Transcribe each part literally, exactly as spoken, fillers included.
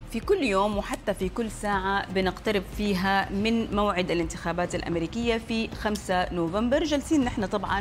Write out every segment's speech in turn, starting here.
في كل يوم وحتى في كل ساعة بنقترب فيها من موعد الانتخابات الأمريكية في خمسة نوفمبر. جالسين نحن طبعا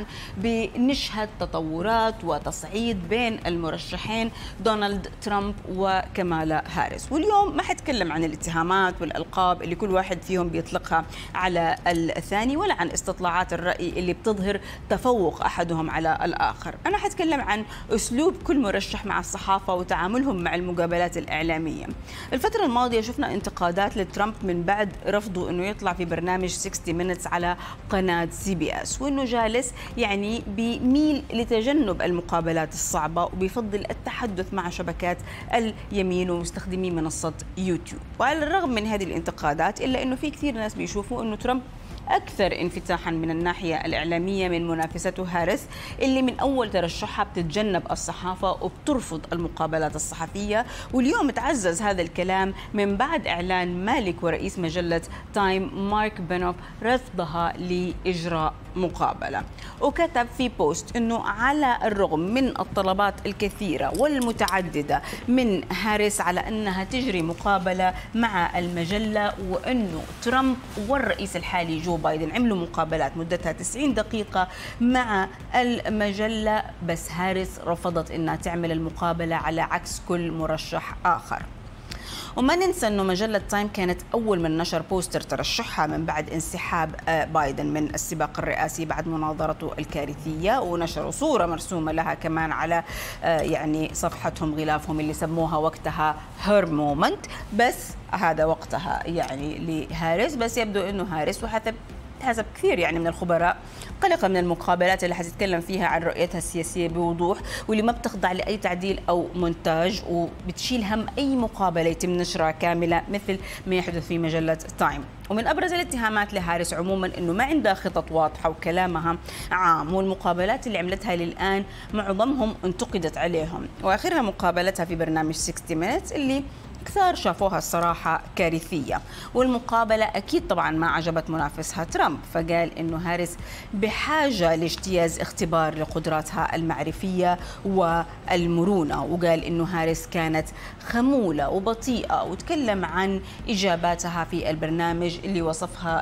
بنشهد تطورات وتصعيد بين المرشحين دونالد ترامب وكمالا هاريس، واليوم ما حتكلم عن الاتهامات والألقاب اللي كل واحد فيهم بيطلقها على الثاني، ولا عن استطلاعات الرأي اللي بتظهر تفوق أحدهم على الآخر. أنا حتكلم عن أسلوب كل مرشح مع الصحافة وتعاملهم مع المقابلات الإعلامية. الفترة الماضية شفنا انتقادات لترامب من بعد رفضه انه يطلع في برنامج ستين مينتس على قناة سي بي اس، وانه جالس يعني بيميل لتجنب المقابلات الصعبة وبيفضل التحدث مع شبكات اليمين ومستخدمي منصة يوتيوب. وعلى الرغم من هذه الانتقادات الا انه في كثير ناس بيشوفوا انه ترامب أكثر انفتاحاً من الناحية الإعلامية من منافسته هاريس، اللي من أول ترشحها بتتجنب الصحافة وبترفض المقابلات الصحفية. واليوم تعزز هذا الكلام من بعد إعلان مالك ورئيس مجلة تايم مارك بينوف رفضها لإجراء مقابلة. وكتب في بوست أنه على الرغم من الطلبات الكثيرة والمتعددة من هاريس على أنها تجري مقابلة مع المجلة، وأنه ترامب والرئيس الحالي جو بايدن عملوا مقابلات مدتها تسعين دقيقة مع المجلة، بس هاريس رفضت أنها تعمل المقابلة على عكس كل مرشح آخر. وما ننسى أنه مجلة تايم كانت أول من نشر بوستر ترشحها من بعد انسحاب بايدن من السباق الرئاسي بعد مناظرته الكارثية، ونشروا صورة مرسومة لها كمان على يعني صفحتهم غلافهم اللي سموها وقتها هير مومنت، بس هذا وقتها يعني لهاريس. بس يبدو أنه هاريس وحسب حسب كثير يعني من الخبراء قلقة من المقابلات اللي حتتكلم فيها عن رؤيتها السياسية بوضوح، واللي ما بتخضع لأي تعديل أو مونتاج، وبتشيل هم أي مقابلة يتم نشرها كاملة مثل ما يحدث في مجلة تايم. ومن أبرز الاتهامات لهاريس عموما أنه ما عندها خطط واضحة وكلامها عام، والمقابلات اللي عملتها للآن معظمهم انتقدت عليهم، وآخرها مقابلتها في برنامج ستين مينتس اللي كثار شافوها الصراحة كارثية. والمقابلة أكيد طبعا ما عجبت منافسها ترامب، فقال إنه هاريس بحاجة لاجتياز اختبار لقدراتها المعرفية والمرونة، وقال إنه هاريس كانت خمولة وبطيئة، وتكلم عن إجاباتها في البرنامج اللي وصفها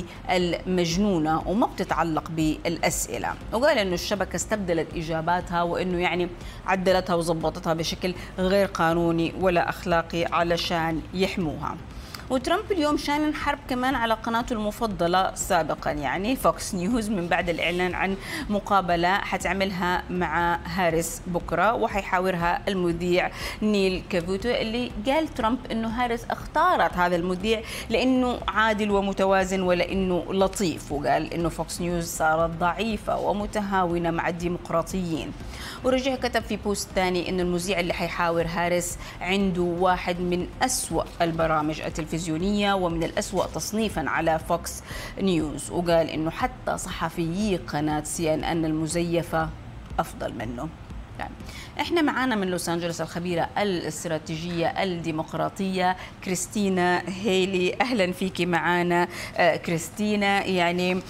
بالمجنونة وما بتتعلق بالأسئلة، وقال إنه الشبكة استبدلت إجاباتها، وإنه يعني عدلتها وظبطتها بشكل غير قانوني ولا أخلاقي علشان يحموها. وترامب اليوم شان حرب كمان على قناته المفضلة سابقا يعني فوكس نيوز من بعد الإعلان عن مقابلة حتعملها مع هاريس بكرة، وحيحاورها المذيع نيل كافوتو، اللي قال ترامب إنه هاريس اختارت هذا المذيع لأنه عادل ومتوازن ولأنه لطيف، وقال إنه فوكس نيوز صارت ضعيفة ومتهاونة مع الديمقراطيين. ورجع كتب في بوست ثاني إنه المذيع اللي حيحاور هاريس عنده واحد من أسوأ البرامج التلفزيونية ومن الأسوأ تصنيفا على فوكس نيوز، وقال إنه حتى صحفيي قناة سي إن إن المزيفة أفضل منه. يعني احنا معانا من لوس أنجلوس الخبيرة الاستراتيجية الديمقراطية كريستينا هيلي. أهلا فيكي معانا كريستينا. يعني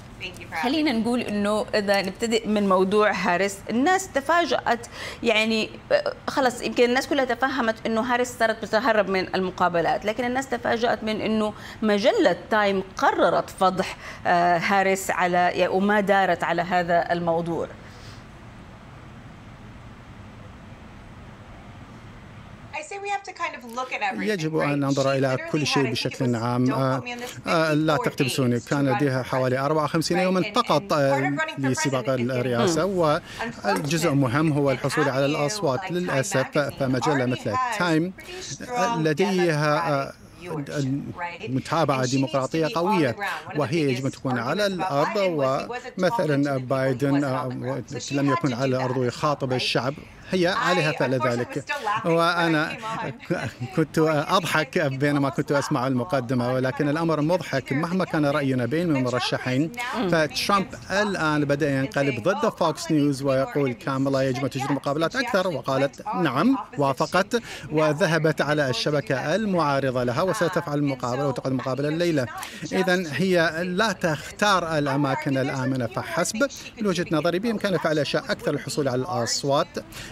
خلينا نقول انه اذا نبتدئ من موضوع هاريس، الناس تفاجأت يعني خلص يمكن الناس كلها تفهمت انه هاريس صارت بتهرب من المقابلات، لكن الناس تفاجأت من انه مجلة تايم قررت فضح هاريس على وما دارت على هذا الموضوع. يجب أن ننظر إلى كل شيء بشكل عام. لا تقتبسوني، كان لديها حوالي أربعة وخمسين يوما فقط لسباق الرئاسة، والجزء مهم هو الحصول على الأصوات. للأسف فمجلة مثل تايم لديها متابعة ديمقراطية قوية، وهي يجب أن تكون على الأرض، ومثلا بايدن لم يكن على الأرض ويخاطب الشعب، هي عليها فعل ذلك. وأنا كنت أضحك بينما كنت أسمع المقدمة، ولكن الأمر مضحك مهما كان رأينا بين المرشحين. فترامب الآن بدأ ينقلب ضد فوكس نيوز ويقول كاملا يجب أن تجري مقابلات أكثر، وقالت نعم وافقت وذهبت على الشبكة المعارضة لها وستفعل المقابلة وتقدم مقابلة الليلة. إذن هي لا تختار الأماكن الآمنة فحسب. من وجهة نظري بإمكانها فعل أشياء أكثر للحصول على الأصوات.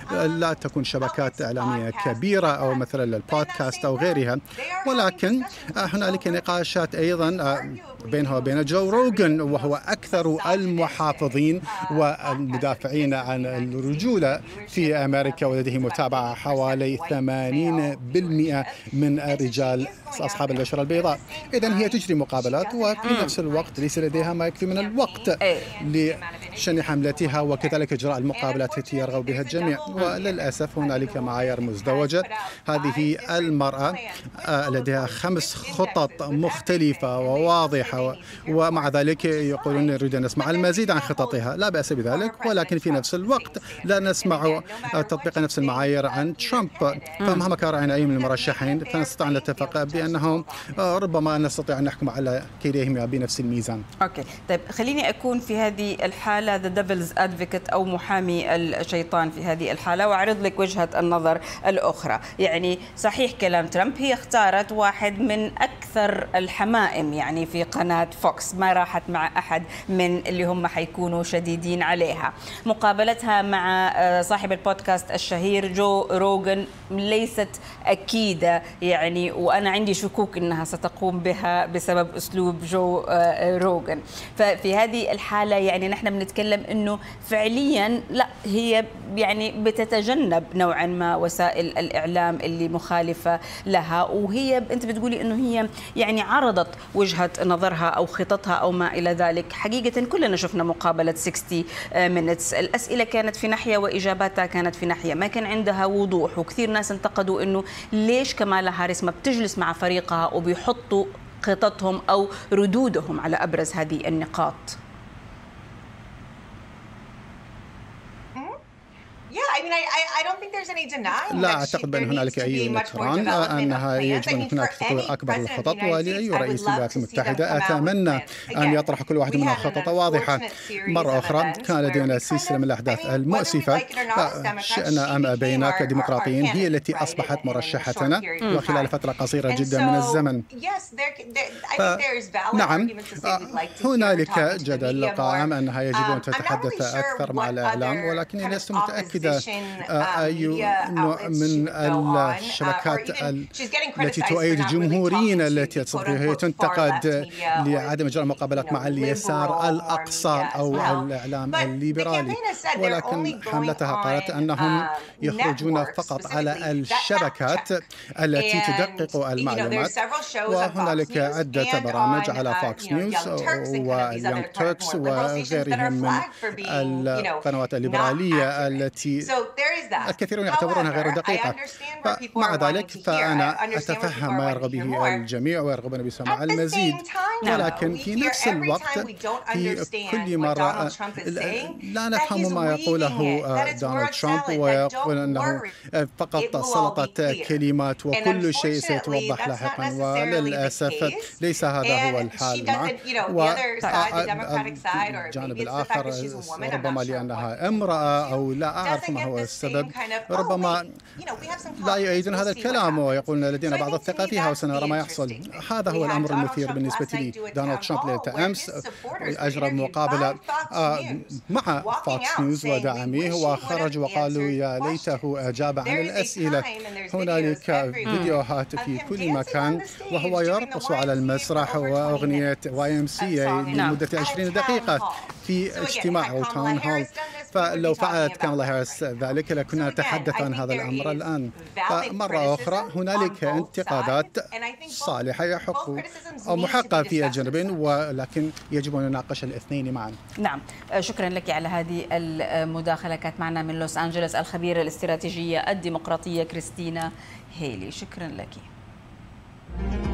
لا تكون شبكات إعلامية كبيرة أو مثلا البودكاست أو غيرها، ولكن هنالك نقاشات أيضا بينه وبين جو روغن، وهو أكثر المحافظين والمدافعين عن الرجولة في أمريكا، ولديه متابعة حوالي ثمانين بالمئة من رجال أصحاب البشرة البيضاء. إذن هي تجري مقابلات، وفي نفس الوقت ليس لديها ما يكفي من الوقت لشن حملتها وكذلك إجراء المقابلات التي يرغب بها الجميع. وللأسف هنالك معايير مزدوجة. هذه المرأة لديها خمس خطط مختلفة وواضحة، ومع ذلك يقولون نريد أن نسمع المزيد عن خططها. لا بأس بذلك، ولكن في نفس الوقت لا نسمع تطبيق نفس المعايير عن ترامب. فمهما كان رأينا أي من المرشحين فنستطيع أن نتفق بأنهم ربما نستطيع أن نحكم على كليهما بنفس الميزان. أوكي، طيب خليني أكون في هذه الحالة the devil's advocate أو محامي الشيطان في هذه الحالة، وأعرض لك وجهة النظر الأخرى. يعني صحيح كلام ترامب، هي اختارت واحد من أكثر الحمائم يعني في قناة فوكس، ما راحت مع أحد من اللي هم حيكونوا شديدين عليها. مقابلتها مع صاحب البودكاست الشهير جو روغن ليست أكيدة يعني، وأنا عندي شكوك أنها ستقوم بها بسبب أسلوب جو روغن. ففي هذه الحالة يعني نحن بنتكلم أنه فعليا لا، هي يعني بتتجنب نوعا ما وسائل الإعلام اللي مخالفة لها، وهي أنت بتقولي أنه هي يعني عرضت وجهة نظرها أو خططها أو ما إلى ذلك. حقيقة كلنا شفنا مقابلة ستين minutes، الأسئلة كانت في ناحية وإجاباتها كانت في ناحية، ما كان عندها وضوح، وكثير ناس انتقدوا أنه ليش كمالا هاريس ما بتجلس مع فريقها وبيحطوا خططهم أو ردودهم على أبرز هذه النقاط. لا أعتقد بأن هنالك أي نكران أنها يجب أن هناك تطوير أكبر للخطط، ولأي رئيس للولايات المتحدة أتمنى أن يطرح كل واحد منها خطة واضحة. مرة أخرى كان لدينا سلسلة من الأحداث المؤسفة شئنا أم أبينا كديمقراطيين هي التي أصبحت مرشحتنا وخلال فترة قصيرة جدا من الزمن. نعم، هنالك جدل قائم أنها يجب أن تتحدث أكثر مع الإعلام، ولكنني لست متأكدة أي نوع من الشبكات التي تؤيد الجمهوريين التي هي تنتقد لعدم إجراء مقابلات مع اليسار الأقصى أو الإعلام الليبرالي، ولكن حملتها قالت أنهم يخرجون فقط على الشبكات التي تدقق المعلومات. وهنالك عدة برامج على فوكس نيوز ويونغ تيركس وغيرهم من القنوات الليبرالية التي الكثيرون يعتبرونها غير دقيقة. مع ذلك فأنا أتفهم ما يرغب به الجميع ويرغبون بسماع المزيد، ولكن في نفس الوقت في كل مرة لا نفهم ما يقوله دونالد ترامب، ويقول أنه فقط سلطة كلمات وكل شيء سيتوضح لاحقا، وللأسف ليس هذا هو الحال معه. والجانب الآخر ربما لأنها امرأة أو لا أعرف ما هو السبب، ربما لا يؤيدون هذا الكلام ويقولون لدينا بعض الثقة فيها وسنرى ما يحصل. هذا هو الأمر المثير بالنسبة لي. دونالد ترامب ليلة أمس أجرى مقابلة مع فوكس نيوز ودعميه، وخرج وقالوا يا ليته أجاب عن الأسئلة. هنالك فيديوهات في كل مكان وهو يرقص على المسرح وأغنية واي إم سي لمدة عشرين دقيقة في اجتماع أو تاون هول. فلو فعلت كامالا هاريس ذلك لكنا نتحدث عن هذا الأمر الآن. مرة أخرى هنالك انتقادات صالحة يحق أو محقة في الجانبين، ولكن يجب أن نناقش الاثنين معا. نعم، شكرا لك على هذه المداخلة. كانت معنا من لوس أنجلوس الخبيرة الاستراتيجية الديمقراطية كريستينا هيلي. شكرا لك.